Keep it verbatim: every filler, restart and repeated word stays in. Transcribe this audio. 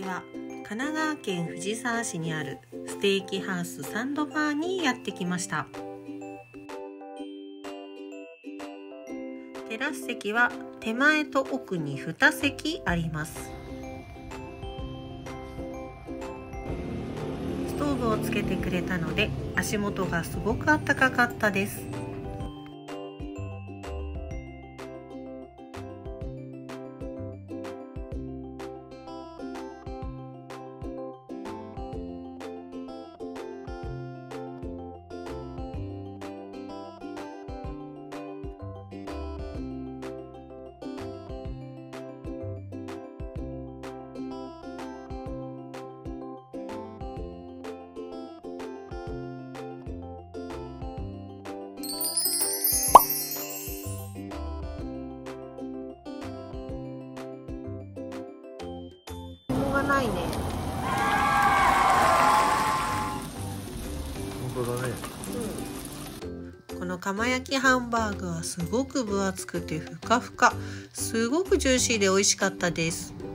は神奈川県藤沢市にあるステーキハウスサンドバーにやってきました。テラス席は手前と奥にに席あります。ストーブをつけてくれたので足元がすごく暖かかったです。がないね。 本当だね。 うん、この窯焼きハンバーグはすごく分厚くてふかふか、すごくジューシーで美味しかったです。